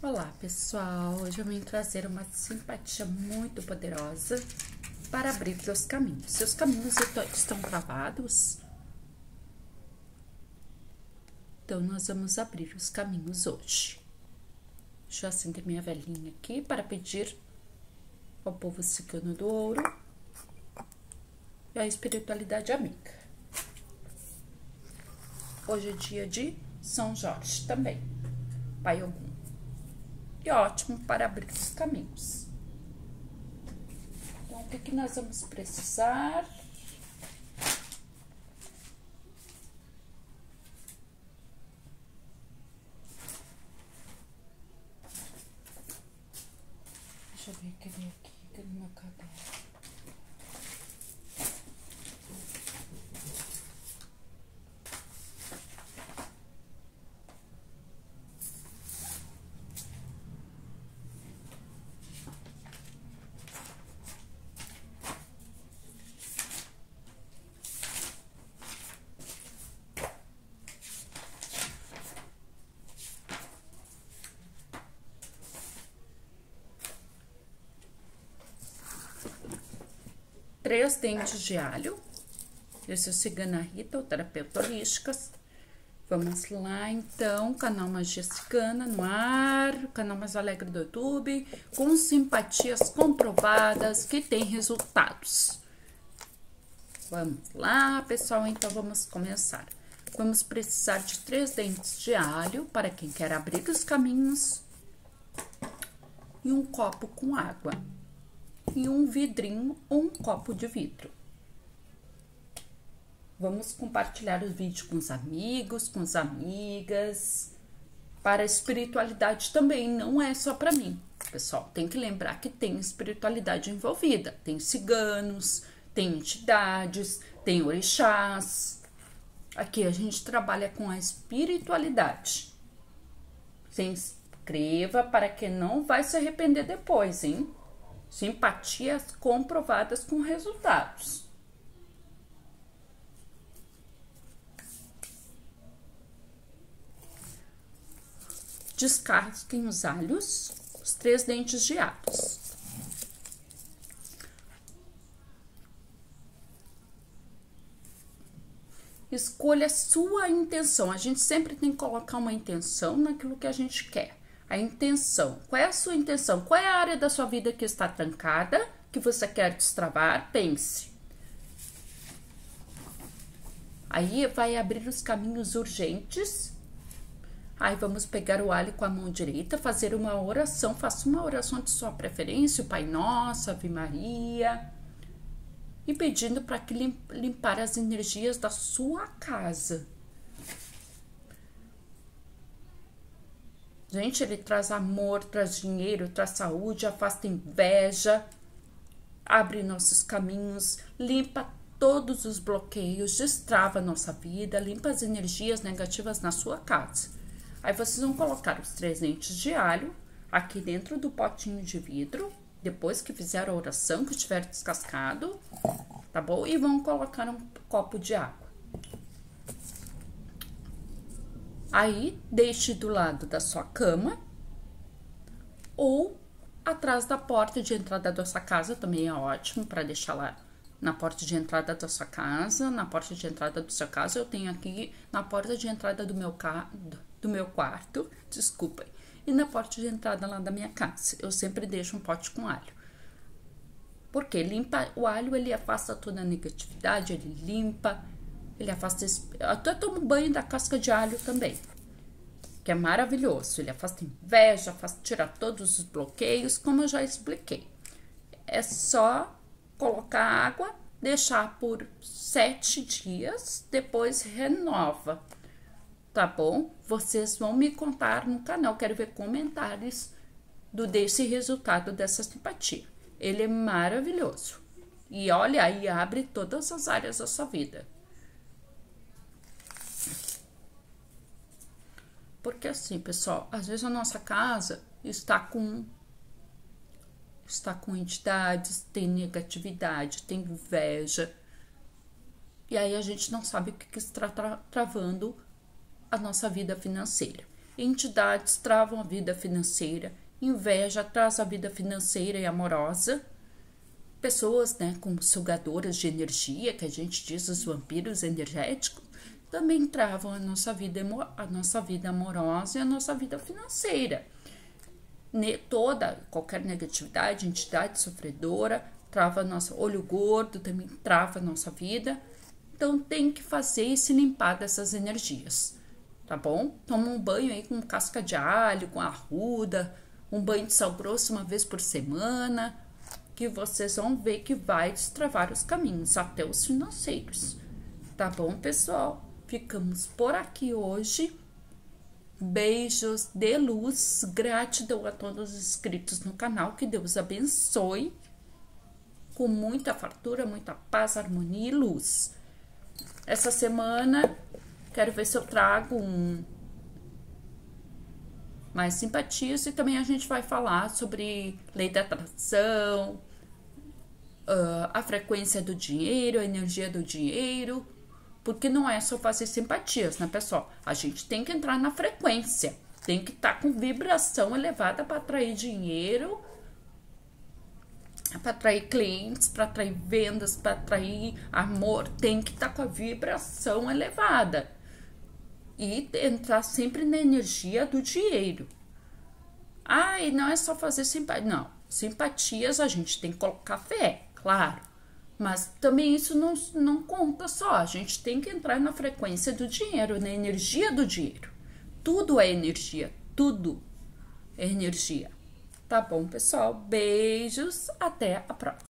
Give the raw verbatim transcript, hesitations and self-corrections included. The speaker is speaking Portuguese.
Olá pessoal, hoje eu vim trazer uma simpatia muito poderosa para abrir os caminhos. Seus caminhos estão travados? Então nós vamos abrir os caminhos hoje. Deixa eu acender minha velhinha aqui para pedir ao povo cigano do ouro e à espiritualidade amiga. Hoje é dia de São Jorge também, Pai Ogum. E ótimo para abrir os caminhos. Então, o que, que nós vamos precisar? Deixa eu ver, cadê aqui? Cadê no meu caderno? Três dentes de alho. Eu sou Cigana Rita, ou terapeuta holística. Vamos lá, então, canal Magia Cigana no ar, o canal mais alegre do YouTube, com simpatias comprovadas que tem resultados. Vamos lá, pessoal, então vamos começar. Vamos precisar de três dentes de alho, para quem quer abrir os caminhos, e um copo com água. E um vidrinho ou um copo de vidro. Vamos compartilhar o vídeo com os amigos, com as amigas. Para a espiritualidade também, não é só para mim. Pessoal, tem que lembrar que tem espiritualidade envolvida. Tem ciganos, tem entidades, tem orixás. Aqui a gente trabalha com a espiritualidade. Se inscreva para que não vai se arrepender depois, hein? Simpatias comprovadas com resultados. Descasquem os alhos, os três dentes de alhos. Escolha a sua intenção. A gente sempre tem que colocar uma intenção naquilo que a gente quer. A intenção. Qual é a sua intenção? Qual é a área da sua vida que está trancada, que você quer destravar? Pense. Aí vai abrir os caminhos urgentes. Aí vamos pegar o alho com a mão direita, fazer uma oração. Faça uma oração de sua preferência, o Pai Nosso, Ave Maria. E pedindo para que limpar as energias da sua casa. Gente, ele traz amor, traz dinheiro, traz saúde, afasta inveja, abre nossos caminhos, limpa todos os bloqueios, destrava nossa vida, limpa as energias negativas na sua casa. Aí vocês vão colocar os três dentes de alho aqui dentro do potinho de vidro, depois que fizer a oração, que estiver descascado, tá bom? E vão colocar um copo de água. Aí, deixe do lado da sua cama ou atrás da porta de entrada da sua casa, também é ótimo para deixar lá na porta de entrada da sua casa, na porta de entrada do seu caso, eu tenho aqui na porta de entrada do meu, ca... do meu quarto, desculpem, e na porta de entrada lá da minha casa, eu sempre deixo um pote com alho. Porque limpa, o alho ele afasta toda a negatividade, ele limpa... Ele afasta... Eu até tomo banho da casca de alho também, que é maravilhoso. Ele afasta inveja, afasta, tira todos os bloqueios, como eu já expliquei. É só colocar água, deixar por sete dias, depois renova, tá bom? Vocês vão me contar no canal, quero ver comentários do desse resultado dessa simpatia. Ele é maravilhoso. E olha, aí abre todas as áreas da sua vida. Porque assim, pessoal, às vezes a nossa casa está com está com entidades, tem negatividade, tem inveja. E aí a gente não sabe o que, que está tra travando a nossa vida financeira. entidades travam a vida financeira, inveja traz a vida financeira e amorosa, pessoas, né, com sugadoras de energia, que a gente diz os vampiros energéticos, também travam a nossa vida, a nossa vida amorosa e a nossa vida financeira. Toda, qualquer negatividade, entidade sofredora, trava nosso olho gordo, também trava a nossa vida. Então, tem que fazer e se limpar dessas energias, tá bom? Toma um banho aí com casca de alho, com arruda, um banho de sal grosso uma vez por semana, que vocês vão ver que vai destravar os caminhos, até os financeiros. Tá bom, pessoal? Ficamos por aqui hoje. Beijos de luz, gratidão a todos os inscritos no canal, que Deus abençoe, com muita fartura, muita paz, harmonia e luz. Essa semana, quero ver se eu trago um mais simpatias e também a gente vai falar sobre lei da atração, uh, a frequência do dinheiro, a energia do dinheiro, porque não é só fazer simpatias, né, pessoal? A gente tem que entrar na frequência, tem que estar tá com vibração elevada para atrair dinheiro, para atrair clientes, para atrair vendas, para atrair amor, tem que estar tá com a vibração elevada. E entrar sempre na energia do dinheiro. Ah, e não é só fazer simpatia. Não, simpatias a gente tem que colocar fé, claro. Mas também isso não, não conta só. A gente tem que entrar na frequência do dinheiro, na energia do dinheiro. Tudo é energia, tudo é energia. Tá bom, pessoal? Beijos, até a próxima.